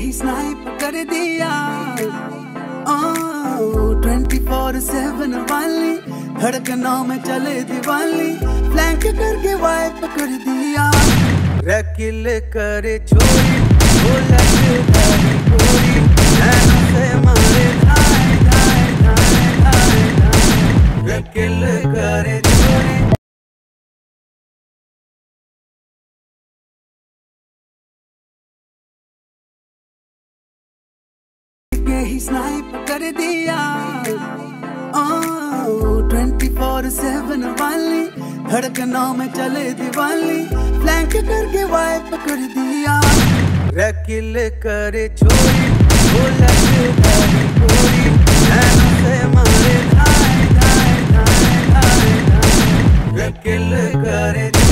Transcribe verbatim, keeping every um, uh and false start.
ही snipe कर दिया। Twenty four seven वाली धड़कनों में चले दिवाली, फ्लैंक करके वाइप कर दिया। रकिल करे चोरी वो लटकाई गोरी, नैनों से मारे धाए धाए धाए धाए धाए। रकिल करे चोरी ही स्नाइप कर दिया। ट्वेंटी फोर सेवन वाली धड़कनों में चले दिवाली, फ्लैंक करके वाइप कर दिया। रकिल करे चोरी वो लटकाई गोरी, नैनों से मारे धाए धाए धाए धाए धाए। रकिल करे